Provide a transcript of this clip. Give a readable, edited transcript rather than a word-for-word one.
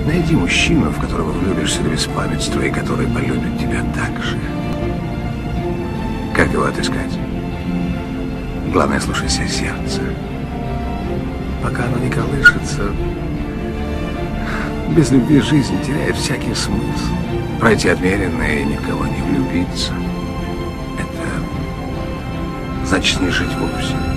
Найди мужчину, в которого влюбишься до беспамятства и который полюбит тебя так же. Как его отыскать? Главное, слушайся сердца. Пока оно не колышется, без любви жизнь теряет всякий смысл. Пройти отмеренное и никого не влюбиться — это значит не жить вовсе.